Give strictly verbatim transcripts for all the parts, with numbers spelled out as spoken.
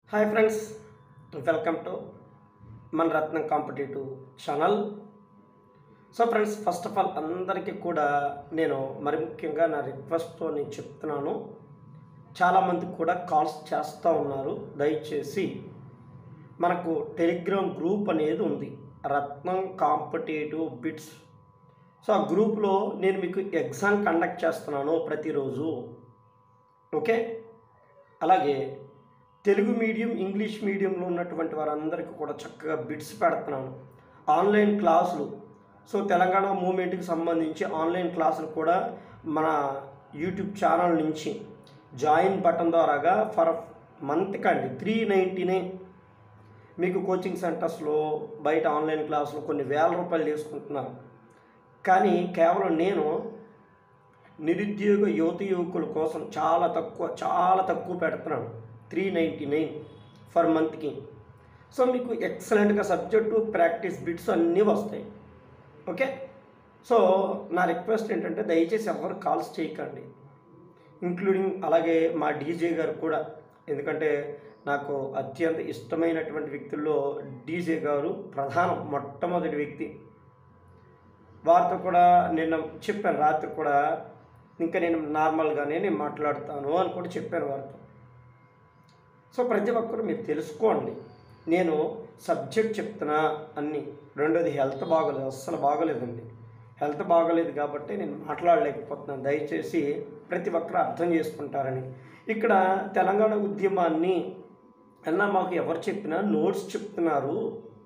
Hi friends, welcome to మన Ratnam competitive channel. So friends, first of all అందరికీ కూడా నేను మరి ముఖ్యంగా నా రిక్వెస్ట్తో నేను చెప్తున్నాను. చాలామంది కూడా కాల్స్ చేస్తూ ఉన్నారు. దయచేసి మనకు టెలిగ్రామ్ గ్రూప్ అనేది ఉంది, రత్నం కాంపిటేటివ్ బిట్స్. సో ఆ గ్రూప్లో నేను మీకు ఎగ్జామ్ కండక్ట్ చేస్తున్నాను ప్రతిరోజు. ఓకే, అలాగే తెలుగు మీడియం, ఇంగ్లీష్ మీడియంలో ఉన్నటువంటి వారందరికీ కూడా చక్కగా బిట్స్ పెడుతున్నాను. ఆన్లైన్ క్లాసులు, సో తెలంగాణ మూమెంట్కి సంబంధించి ఆన్లైన్ క్లాసులు కూడా మన యూట్యూబ్ ఛానల్ నుంచి జాయిన్ బటన్ ద్వారాగా ఫర్ మంత్కి అండి త్రీ నైంటీ నైన్ మీకు కోచింగ్ సెంటర్స్లో బయట ఆన్లైన్ క్లాసులు కొన్ని వేల రూపాయలు తీసుకుంటున్నారు. కానీ కేవలం నేను నిరుద్యోగ యువత యువకుల కోసం చాలా తక్కువ చాలా తక్కువ పెడుతున్నాను, త్రీ నైంటీ నైన్ ఫర్ మంత్కి. సో మీకు ఎక్సలెంట్గా సబ్జెక్టు, ప్రాక్టీస్ బిట్స్ అన్నీ వస్తాయి. ఓకే, సో నా రిక్వెస్ట్ ఏంటంటే దయచేసి ఎవరు కాల్స్ చేయకండి, ఇంక్లూడింగ్ అలాగే మా డీజే గారు కూడా. ఎందుకంటే నాకు అత్యంత ఇష్టమైనటువంటి వ్యక్తుల్లో డీజే గారు ప్రధానం, మొట్టమొదటి వ్యక్తి. వారితో కూడా నిన్న చెప్పాను, రాత్రి కూడా ఇంకా నేను నార్మల్గానే నేను మాట్లాడుతాను అని కూడా చెప్పాను వారితో. సో ప్రతి ఒక్కరు మీరు తెలుసుకోండి, నేను సబ్జెక్ట్ చెప్తున్నా అన్నీ. రెండోది హెల్త్ బాగోలేదు, అస్సలు బాగోలేదండి. హెల్త్ బాగోలేదు కాబట్టి నేను మాట్లాడలేకపోతున్నాను. దయచేసి ప్రతి ఒక్కరు అర్థం చేసుకుంటారని. ఇక్కడ తెలంగాణ ఉద్యమాన్ని అలా మాకు ఎవరు చెప్పినా నోట్స్ చెప్తున్నారు,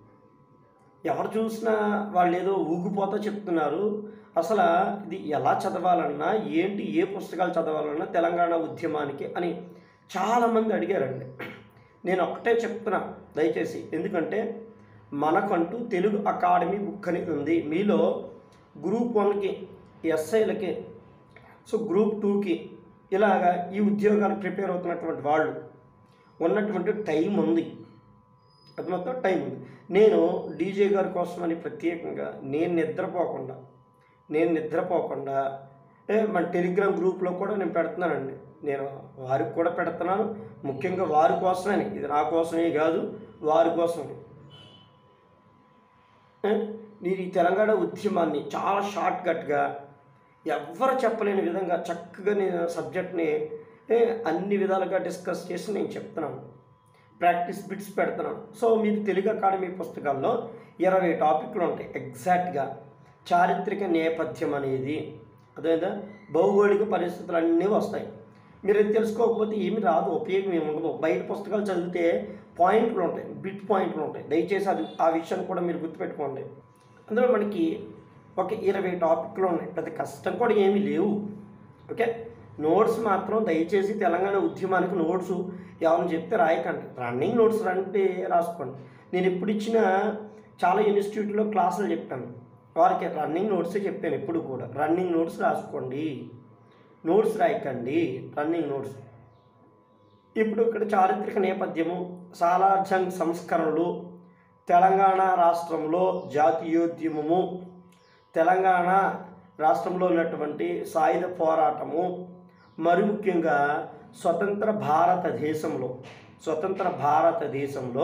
ఎవరు చూసినా వాళ్ళు ఏదో ఊగిపోతా చెప్తున్నారు. అసలు ఇది ఎలా చదవాలన్నా ఏంటి, ఏ పుస్తకాలు చదవాలన్నా తెలంగాణ ఉద్యమానికి అని చాలామంది అడిగారండి. నేను ఒక్కటే చెప్తున్నా దయచేసి, ఎందుకంటే మనకంటూ తెలుగు అకాడమీ బుక్ అనేది ఉంది. మీలో గ్రూప్ వన్కి, ఎస్ఐలకి, సో గ్రూప్ టూకి ఇలాగా ఈ ఉద్యోగాలకు ప్రిపేర్ అవుతున్నటువంటి వాళ్ళు ఉన్నటువంటి టైం ఉంది, అది మొత్తం టైం ఉంది. నేను డీజే గారి కోసమని ప్రత్యేకంగా నేను నిద్రపోకుండా నేను నిద్రపోకుండా మన టెలిగ్రామ్ గ్రూప్లో కూడా నేను పెడుతున్నానండి. నేను వారికి కూడా పెడుతున్నాను, ముఖ్యంగా వారి కోసమని. ఇది నా కోసమే కాదు, వారి కోసమే. నేను ఈ తెలంగాణ ఉద్యమాన్ని చాలా షార్ట్కట్గా ఎవ్వరు చెప్పలేని విధంగా చక్కగా నేను సబ్జెక్ట్ని అన్ని విధాలుగా డిస్కస్ చేసి నేను చెప్తున్నాను, ప్రాక్టీస్ బిట్స్ పెడుతున్నాను. సో మీరు తెలుగు అకాడమీ పుస్తకాల్లో ఇరవై టాపిక్లు ఉంటాయి ఎగ్జాక్ట్గా. చారిత్రక నేపథ్యం అనేది, అదేవిధంగా భౌగోళిక పరిస్థితులు అన్నీ వస్తాయి. మీరు అది తెలుసుకోకపోతే ఏమి రాదు, ఉపయోగం ఏమి ఉండదు. బయట పుస్తకాలు చదివితే పాయింట్లు ఉంటాయి, బిట్ పాయింట్లు ఉంటాయి. దయచేసి అది ఆ విషయాన్ని కూడా మీరు గుర్తుపెట్టుకోండి. అందులో మనకి ఒక ఇరవై టాపిక్లు ఉన్నాయి, పెద్ద కష్టం కూడా ఏమీ లేవు. ఓకే, నోట్స్ మాత్రం దయచేసి తెలంగాణ ఉద్యమానికి నోట్స్ ఎవరిని చెప్తే రాయకండి, రన్నింగ్ నోట్స్ అంటే రాసుకోండి. నేను ఎప్పుడు ఇచ్చిన చాలా ఇన్స్టిట్యూట్లో క్లాసులు చెప్పాను, వారికి రన్నింగ్ నోట్సే చెప్పాను. ఎప్పుడు కూడా రన్నింగ్ నోట్స్ రాసుకోండి, నోట్స్ రాయకండి, రన్నింగ్ నోట్స్. ఇప్పుడు ఇక్కడ చారిత్రక నేపథ్యము, సాలార్జంగ్ సంస్కరణలు, తెలంగాణ రాష్ట్రంలో జాతీయోద్యమము, తెలంగాణ రాష్ట్రంలో ఉన్నటువంటి సాయుధ పోరాటము, మరి ముఖ్యంగా స్వతంత్ర భారతదేశంలో స్వతంత్ర భారతదేశంలో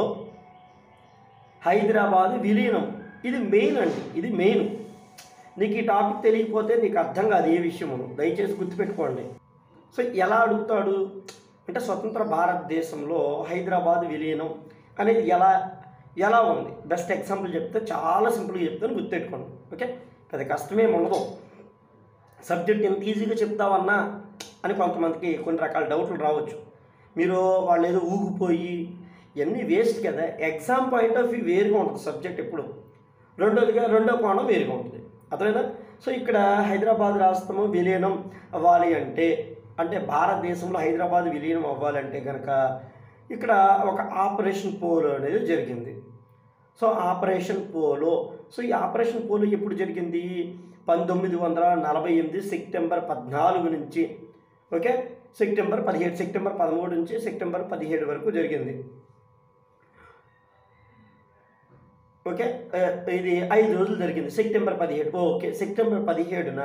హైదరాబాద్ విలీనం. ఇది మెయిన్ అండి, ఇది మెయిన్. నీకు ఈ టాపిక్ తెలియకపోతే నీకు అర్థం కాదు ఏ విషయము, దయచేసి గుర్తుపెట్టుకోండి. సో ఎలా అడుగుతాడు అంటే స్వతంత్ర భారతదేశంలో హైదరాబాద్ విలీనం అనేది ఎలా ఎలా ఉంది. బెస్ట్ ఎగ్జాంపుల్ చెప్తే చాలా సింపుల్గా చెప్తాను, గుర్తుపెట్టుకోండి. ఓకే, పెద్ద కష్టమేమి ఉండదు. సబ్జెక్ట్ ఎంత ఈజీగా చెప్తావన్నా అని కొంతమందికి కొన్ని రకాల డౌట్లు రావచ్చు. మీరు వాళ్ళు ఏదో ఊగిపోయి ఇవన్నీ వేస్ట్ కదా. ఎగ్జామ్ పాయింట్ ఆఫ్ వ్యూ వేరుగా ఉంటుంది సబ్జెక్ట్ ఎప్పుడు. రెండోదిగా రెండో కోణం వేరుగా ఉంటుంది, అర్థమైనా. సో ఇక్కడ హైదరాబాద్ రాష్ట్రము విలీనం అవ్వాలి అంటే అంటే భారతదేశంలో హైదరాబాద్ విలీనం అవ్వాలంటే కనుక ఇక్కడ ఒక ఆపరేషన్ పోలో అనేది జరిగింది. సో ఆపరేషన్ పోలో సో ఈ ఆపరేషన్ పోలో ఎప్పుడు జరిగింది? పంతొమ్మిది వందల నలభై ఎనిమిది సెప్టెంబర్ పద్నాలుగు నుంచి ఓకే సెప్టెంబర్ పదిహేడు సెప్టెంబర్ పదమూడు నుంచి సెప్టెంబర్ పదిహేడు వరకు జరిగింది. ఓకే, ఇది ఐదు రోజులు జరిగింది. సెప్టెంబర్ పదిహేడు ఓకే సెప్టెంబర్ పదిహేడున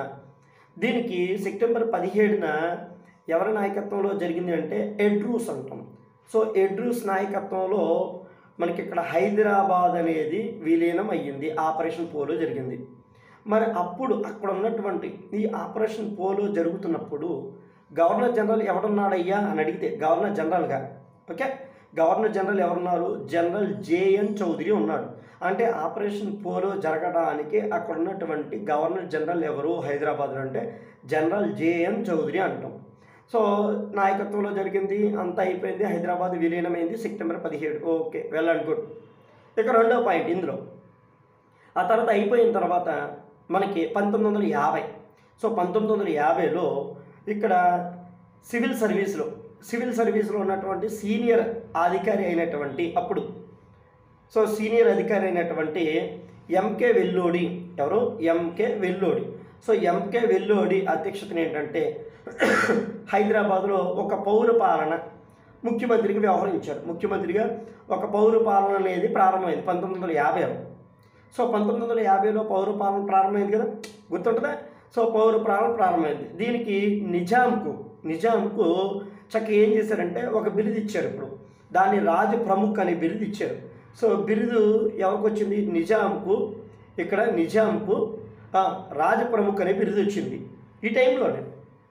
దీనికి సెప్టెంబర్ పదిహేడున ఎవరి నాయకత్వంలో జరిగింది అంటే ఎడ్రూస్ అంటాం. సో ఎడ్రూస్ నాయకత్వంలో మనకి ఇక్కడ హైదరాబాద్ అనేది విలీనం అయ్యింది, ఆపరేషన్ పోలో జరిగింది. మరి అప్పుడు అక్కడ ఉన్నటువంటి ఈ ఆపరేషన్ పోలో జరుగుతున్నప్పుడు గవర్నర్ జనరల్ ఎవరున్నాడయ్యా అని అడిగితే గవర్నర్ జనరల్గా ఓకే గవర్నర్ జనరల్ ఎవరున్నారు? జనరల్ జేఎన్ చౌదరి ఉన్నాడు. అంటే ఆపరేషన్ పోలో జరగడానికి అక్కడ ఉన్నటువంటి గవర్నర్ జనరల్ ఎవరు హైదరాబాద్లో అంటే జనరల్ జేఎన్ చౌదరి అంటాం. సో నాయకత్వంలో జరిగింది, అంతా అయిపోయింది, హైదరాబాద్ విలీనమైంది సెప్టెంబర్ పదిహేడు. Okay, well and good. ఇక రెండో పాయింట్ ఇందులో, ఆ తర్వాత అయిపోయిన తర్వాత మనకి పంతొమ్మిది వందల యాభై సో పంతొమ్మిది వందల యాభైలో ఇక్కడ సివిల్ సర్వీస్లో సివిల్ సర్వీస్లో ఉన్నటువంటి సీనియర్ అధికారి అయినటువంటి అప్పుడు సో సీనియర్ అధికారి అయినటువంటి ఎంకే వెల్లోడి, ఎవరు? M K Vellodi. So M K Vellodi అధ్యక్షతన ఏంటంటే హైదరాబాద్లో ఒక పౌర పాలన ముఖ్యమంత్రికి వ్యవహరించారు. ముఖ్యమంత్రిగా ఒక పౌర పాలన అనేది ప్రారంభమైంది పంతొమ్మిది వందల యాభైలో. సో పంతొమ్మిది వందల యాభైలో పౌర పాలన ప్రారంభమైంది కదా, గుర్తుంటుందా? సో పౌర పాలన ప్రారంభమైంది. దీనికి నిజాంకు నిజాంకు చక్కగా ఏం చేశారంటే ఒక బిరుదు ఇచ్చారు. ఇప్పుడు దాన్ని రాజు ప్రముఖ్ అనే బిరుదు ఇచ్చారు. సో బిరుదు ఎవరికి వచ్చింది? నిజాంకు. ఇక్కడ నిజాంకు రాజు ప్రముఖ్ అనే బిరుదు వచ్చింది ఈ టైంలోనే.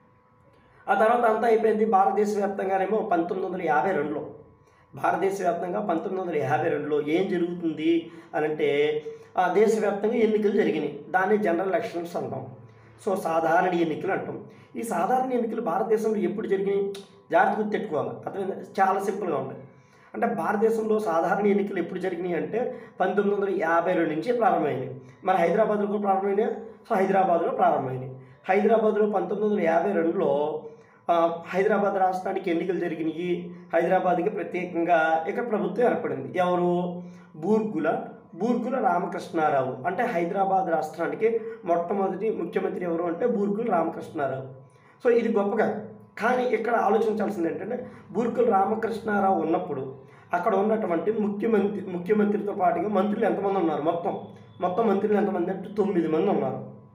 ఆ తర్వాత అంతా అయిపోయింది. భారతదేశ వ్యాప్తంగానేమో పంతొమ్మిది వందల యాభై రెండులో భారతదేశ వ్యాప్తంగా పంతొమ్మిది వందల యాభై రెండులో ఏం జరుగుతుంది అని అంటే దేశవ్యాప్తంగా ఎన్నికలు జరిగినాయి. దాన్ని జనరల్ ఎలక్షన్స్ అంటాం. సో సాధారణ ఎన్నికలు అంటాం. ఈ సాధారణ ఎన్నికలు భారతదేశంలో ఎప్పుడు జరిగినాయి? జాగ్రత్త గుర్తెట్టుకోవాలి, అర్థమైంది? చాలా సింపుల్గా ఉంటాయి. అంటే భారతదేశంలో సాధారణ ఎన్నికలు ఎప్పుడు జరిగినాయి అంటే పంతొమ్మిది వందల యాభై రెండు నుంచి ప్రారంభమైనాయి. మరి హైదరాబాద్లో కూడా ప్రారంభమైనాయి. సో హైదరాబాద్లో ప్రారంభమైనాయి. హైదరాబాద్లో పంతొమ్మిది వందల యాభై రెండులో హైదరాబాద్ రాష్ట్రానికి ఎన్నికలు జరిగినాయి. హైదరాబాద్కి ప్రత్యేకంగా ఇక్కడ ప్రభుత్వం ఏర్పడింది. ఎవరు? బూర్గుల బూర్గుల రామకృష్ణారావు. అంటే హైదరాబాద్ రాష్ట్రానికి మొట్టమొదటి ముఖ్యమంత్రి ఎవరు అంటే బూర్గుల రామకృష్ణారావు. సో ఇది గొప్పగా, కానీ ఇక్కడ ఆలోచించాల్సింది ఏంటంటే బూర్గుల రామకృష్ణారావు ఉన్నప్పుడు అక్కడ ఉన్నటువంటి ముఖ్యమంత్రి ముఖ్యమంత్రితో పాటుగా మంత్రులు ఎంతమంది ఉన్నారు? మొత్తం మొత్తం మంత్రులు ఎంతమంది అంటే తొమ్మిది మంది ఉన్నారు.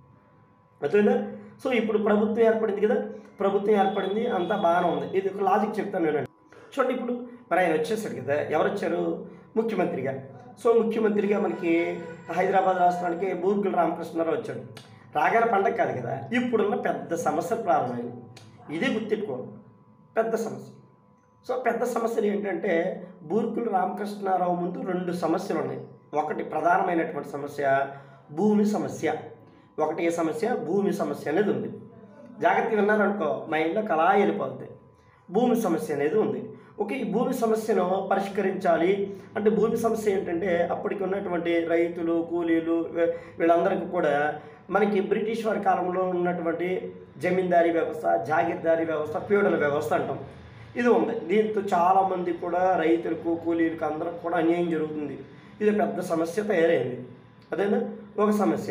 అర్థమైందా? సో ఇప్పుడు ప్రభుత్వం ఏర్పడింది కదా, ప్రభుత్వం ఏర్పడింది, అంతా బాగానే ఉంది. ఇది ఒక లాజిక్ చెప్తాను నేను. చూడండి, ఇప్పుడు మరి ఆయన వచ్చేసాడు కదా, ఎవరు వచ్చారు? ముఖ్యమంత్రిగా. సో ముఖ్యమంత్రిగా మనకి హైదరాబాద్ రాష్ట్రానికి బూర్గుల రామకృష్ణారావు వచ్చాడు. రాగాల పండగ కాదు కదా, ఇప్పుడున్న పెద్ద సమస్యలు ప్రారంభమైంది. ఇదే గుర్తెట్టుకోవాలి, పెద్ద సమస్య. సో పెద్ద సమస్యలు ఏంటంటే బూర్గుల రామకృష్ణారావు ముందు రెండు సమస్యలు ఉన్నాయి. ఒకటి ప్రధానమైనటువంటి సమస్య భూమి సమస్య. ఒకటి ఏ సమస్య? భూమి సమస్య అనేది ఉంది. జాగ్రత్తగా విన్నారనుకో మైండ్లో కళా వెళ్ళిపోతుంది. భూమి సమస్య అనేది ఉంది. ఓకే, ఈ భూమి సమస్యను పరిష్కరించాలి అంటే భూమి సమస్య ఏంటంటే అప్పటికి ఉన్నటువంటి రైతులు, కూలీలు వీళ్ళందరికీ కూడా మనకి బ్రిటిష్ వారి కాలంలో ఉన్నటువంటి జమీందారీ వ్యవస్థ, జాగీర్దారీ వ్యవస్థ, ఫ్యూడల్ వ్యవస్థ అంటాం. ఇది ఉంది. దీంతో చాలామంది కూడా రైతులకు, కూలీలకు అందరికి కూడా అన్యాయం జరుగుతుంది. ఇది పెద్ద సమస్య తయారైంది. అదేనా ఒక సమస్య.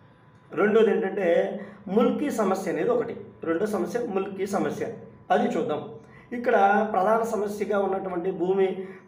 రెండోది ఏంటంటే ముల్కీ సమస్య అనేది ఒకటి. రెండో సమస్య ముల్కీ సమస్య, అది చూద్దాం. ఇక్కడ ప్రధాన సమస్యగా ఉన్నటువంటి భూమి,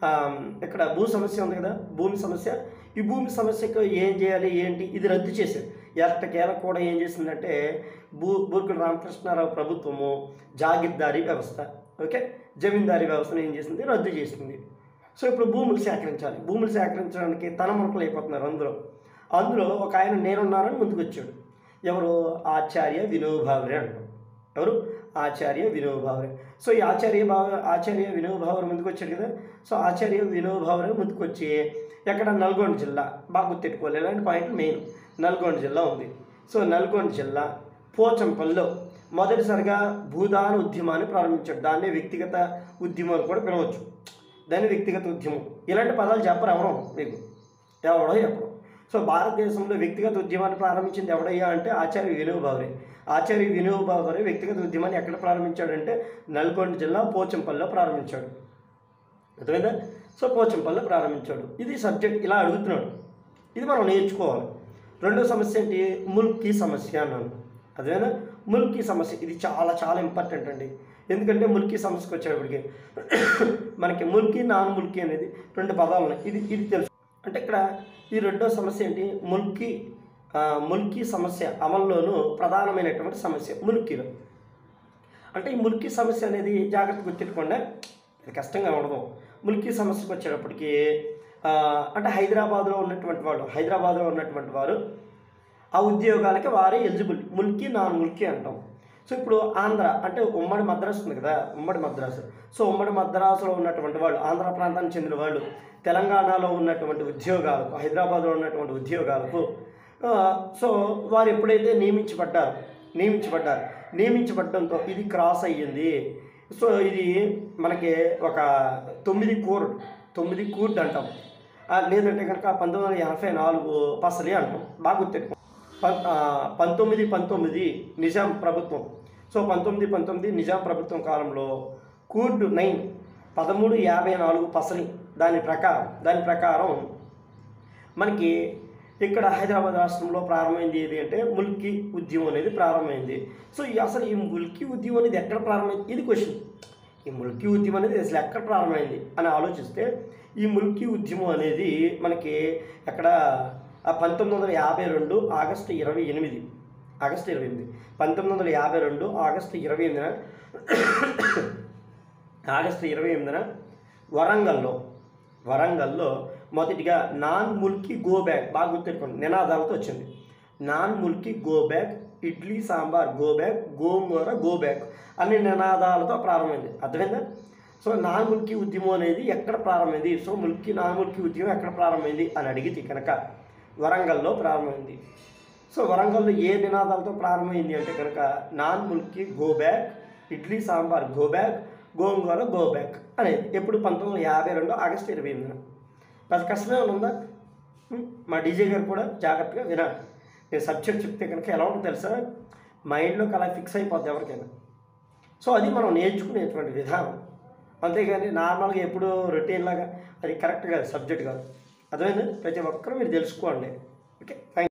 ఇక్కడ భూ సమస్య ఉంది కదా, భూమి సమస్య. ఈ భూమి సమస్యకు ఏం చేయాలి ఏంటి, ఇది రద్దు చేసేది. ఎట్టకేల కూడా ఏం చేసిందంటే భూ బూర్గుల రామకృష్ణారావు ప్రభుత్వము జాగీర్దారీ వ్యవస్థ, ఓకే, జమీందారీ వ్యవస్థను ఏం చేసింది? రద్దు చేసింది. సో ఇప్పుడు భూములు సేకరించాలి. భూములు సేకరించడానికి తన మునకలు అయిపోతున్నారు అందరూ. అందులో ఒక ఆయన నేనున్నానని ముందుకు వచ్చాడు. ఎవరు? ఆచార్య వినోబా భావే అంటారు. ఎవరు? ఆచార్య వినోబా భావే. సో ఈ ఆచార్య భావ ఆచార్య వినోబా భావే ముందుకు వచ్చాడు కదా. సో ఆచార్య వినోబా భావే ముందుకు వచ్చి ఎక్కడ? నల్గొండ జిల్లా. బాగా గుర్తెట్టుకోవాలి, ఇలాంటి పాయింట్ మెయిన్. నల్గొండ జిల్లా ఉంది. సో నల్గొండ జిల్లా పోచంపల్లిలో మొదటిసారిగా భూదాన ఉద్యమాన్ని ప్రారంభించాడు. దాన్నే వ్యక్తిగత ఉద్యమాలు కూడా పిలవచ్చు. దాన్ని వ్యక్తిగత ఉద్యమం. ఇలాంటి పదాలు చెప్పరు ఎవరో మీకు, ఎవడో చెప్పరు. సో భారతదేశంలో వ్యక్తిగత ఉద్యమాన్ని ప్రారంభించింది ఎవడయ్యా అంటే ఆచార్య వినోబా భావే. ఆచార్య వినోబా భావే వ్యక్తిగత ఉద్యమాన్ని ఎక్కడ ప్రారంభించాడంటే నల్గొండ జిల్లా పోచంపల్లిలో ప్రారంభించాడు. అర్థమైందా? సో పోచంపల్లిలో ప్రారంభించాడు. ఇది సబ్జెక్ట్ ఇలా అడుగుతున్నాడు, ఇది మనం నేర్చుకోవాలి. రెండో సమస్య ఏంటి? ముల్కీ సమస్య అన్నాను. అదేనా ముల్కీ సమస్య. ఇది చాలా చాలా ఇంపార్టెంట్ అండి. ఎందుకంటే ముల్కీ సమస్యకు వచ్చేటప్పటికి మనకి ముల్కీ, నాన్ ముల్కీ అనేది రెండు పదాలు ఉన్నాయి. ఇది ఇది తెలుసు. అంటే ఇక్కడ ఈ రెండో సమస్య ఏంటి? ముల్కీ ముల్కీ సమస్య అమల్లోనూ ప్రధానమైనటువంటి సమస్య ముల్కీలో. అంటే ఈ ముల్కీ సమస్య అనేది జాగ్రత్త గుర్తెట్టుకోండి. కష్టంగా ఉండదు. ముల్కీ సమస్యకు వచ్చేటప్పటికి ఆ, అంటే హైదరాబాద్లో ఉన్నటువంటి వాళ్ళు హైదరాబాద్లో ఉన్నటువంటి వారు ఆ ఉద్యోగాలకి వారే ఎలిజిబుల్. ముల్కీ నాన్ ముల్కీ అంటాం. సో ఇప్పుడు ఆంధ్ర అంటే ఉమ్మడి మద్రాసు ఉంది కదా, ఉమ్మడి మద్రాసు. సో ఉమ్మడి మద్రాసులో ఉన్నటువంటి వాళ్ళు, ఆంధ్ర ప్రాంతానికి చెందిన వాళ్ళు తెలంగాణలో ఉన్నటువంటి ఉద్యోగాలకు, హైదరాబాద్లో ఉన్నటువంటి ఉద్యోగాలకు ఆ, సో వారు ఎప్పుడైతే నియమించబడ్డారు నియమించబడ్డారు నియమించబడడంతో ఇది క్రాస్ అయ్యింది. సో ఇది మనకి ఒక తొమ్మిది కోడ్ తొమ్మిది కూర్డ్ అంటాం. ఆ, లేదంటే కనుక పంతొమ్మిది వందల ఎనభై నాలుగు పసలి అంటాం. బాగా గుర్తెట్టుకో. పం ఆ, పంతొమ్మిది పంతొమ్మిది నిజాం ప్రభుత్వం. సో పంతొమ్మిది పంతొమ్మిది నిజాం ప్రభుత్వం కాలంలో కూర్డ్ నైన్ పదమూడు యాభై నాలుగు పసలి దాని ప్రకారం దాని ప్రకారం మనకి ఇక్కడ హైదరాబాద్ రాష్ట్రంలో ప్రారంభమైంది ఏది అంటే ముల్కీ ఉద్యమం అనేది ప్రారంభమైంది. సో ఈ అసలు ఈ ముల్కీ ఉద్యమం అనేది ఎక్కడ ప్రారంభమైంది, ఇది క్వశ్చన్. ఈ ముల్కీ ఉద్యమం అనేది అసలు ఎక్కడ ప్రారంభమైంది అని ఆలోచిస్తే ఈ ముల్కీ ఉద్యమం అనేది మనకి ఎక్కడ పంతొమ్మిది వందల యాభై రెండు ఆగస్టు ఇరవై ఎనిమిది ఆగస్టు ఇరవై ఎనిమిది పంతొమ్మిది వందల యాభై రెండు ఆగస్టు ఇరవై ఎనిమిదిన ఆగస్టు ఇరవై ఎనిమిదిన వరంగల్లో వరంగల్లో మొదటిగా నాన్ ముల్కీ గో బ్యాక్, బాగా గుర్తుపెట్టుకోండి, నినాదాలతో వచ్చింది. Non mulki go back, idli sambar go back, gongura go back అనే నినాదాలతో ప్రారంభమైంది. అర్థమైందా? సో నాన్ ముల్కీ ఉద్యమం అనేది ఎక్కడ ప్రారంభమైంది, సో ముల్కీ నాన్ ముల్కీ ఉద్యమం ఎక్కడ ప్రారంభమైంది అని అడిగితే కనుక వరంగల్లో ప్రారంభమైంది. సో వరంగల్లో ఏ నినాదాలతో ప్రారంభమైంది అంటే కనుక non mulki go back, idli sambar go back, gongura go back అనేది ఎప్పుడు పంతొమ్మిది వందల యాభై రెండు ఆగస్టు ఇరవై ఎనిమిదిన. పెద్ద కష్టమే ఉందా? మా డీజే గారు కూడా జాగ్రత్తగా వినాలి. నేను సబ్జెక్ట్ చెప్తే కనుక ఎలా ఉంటుందో తెలుసా, మైండ్లోకి అలా ఫిక్స్ అయిపోద్ది ఎవరికైనా. సో అది మనం నేర్చుకునేటువంటి విధానం, అంతేగాని నార్మల్గా ఎప్పుడు రొటీన్ లాగా అది కరెక్ట్ కాదు, సబ్జెక్ట్ కాదు. అర్థమైంది? ప్రతి ఒక్కరూ మీరు తెలుసుకోండి. Okay, thank